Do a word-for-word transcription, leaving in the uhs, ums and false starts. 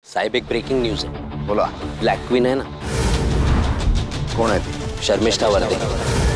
साहेब एक breaking news है। बोला। ब्लैक क्वीन है ना, कौन है ती? शर्मिष्ठा वर्दे।